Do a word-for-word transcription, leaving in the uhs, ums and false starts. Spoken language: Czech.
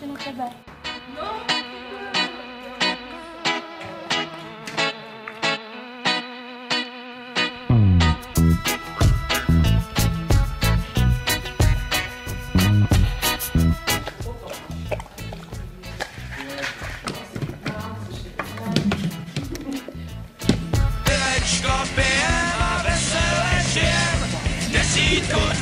většinu tebe. Pivečko pijem a veselé žijem, desítku